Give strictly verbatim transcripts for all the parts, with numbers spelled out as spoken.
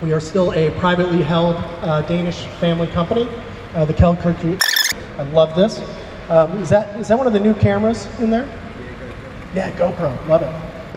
We are still a privately held uh, Danish family company, uh, the Kelkirk. I love this. Um, is that is that one of the new cameras in there? Yeah, GoPro. Love it.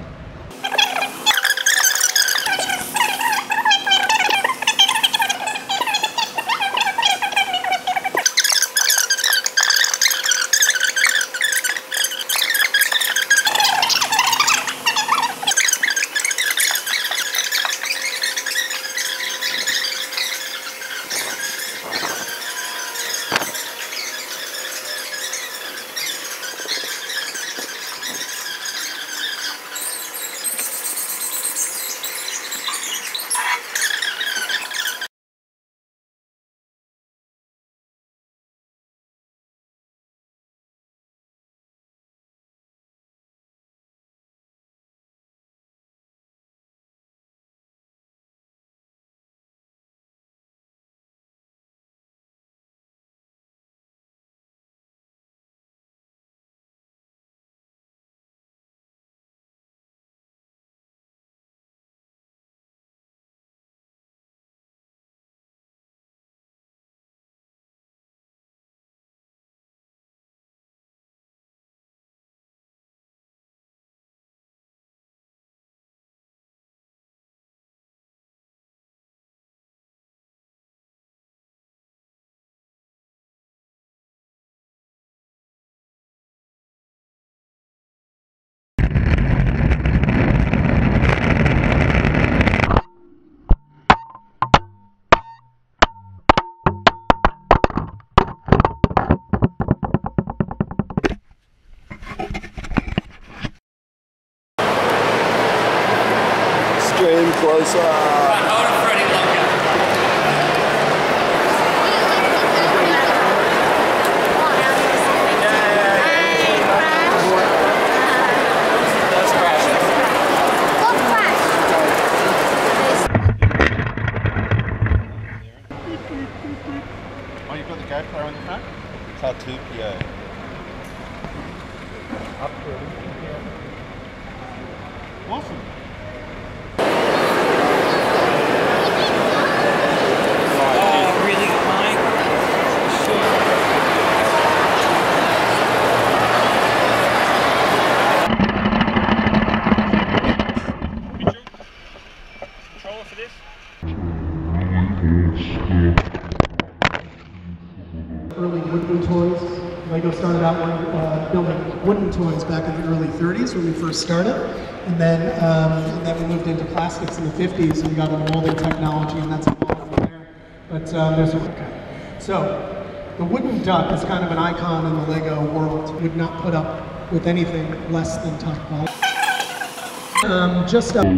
Stream closer. Right, hold it for any longer. Let's crash it. Oh, you've got the GoPro in the front? Tartupio. Awesome. Early wooden toys. Lego started out uh, building wooden toys back in the early thirties when we first started, and then um, and then we moved into plastics in the fifties and we got into molding technology, and that's evolved from there. But um, there's a okay. So the wooden duck is kind of an icon in the Lego world. Would not put up with anything less than top quality. Um, just. Uh,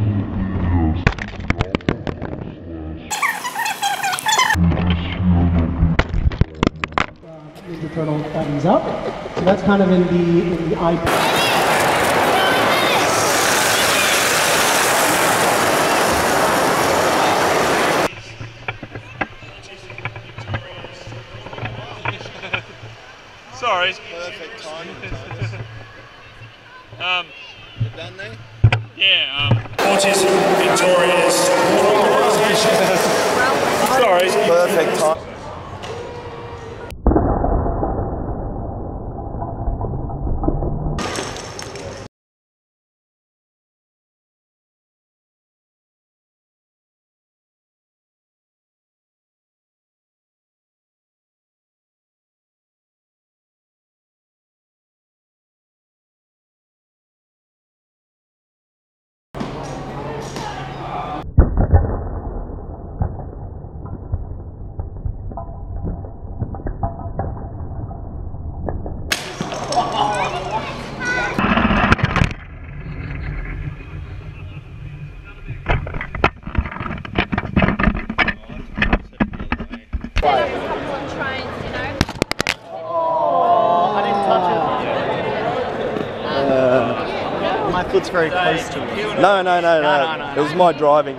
Ninja Turtle buttons up. So that's kind of in the in the eye. Sorry. Perfect timing. um, You done there? yeah. Um, Autism Victoria's organisation. Sorry. Perfect time. My foot's very close to it. No, no, no, no. No, no, no, It was my driving.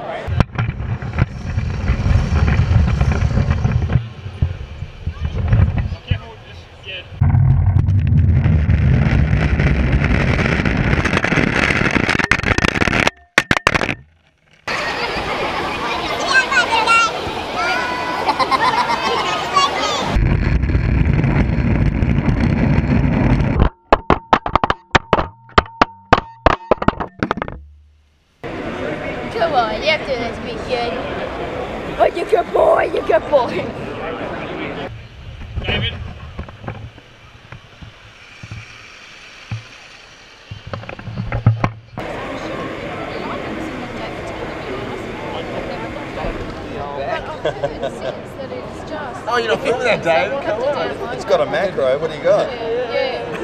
Good boy. David? Oh, you're not filming that, Dave? Come on. It's got a macro. What do you got? Yeah,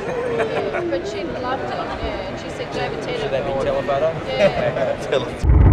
yeah. But she loved it, yeah. And she said, David, tell Should that be telephoto? Yeah. Tell it.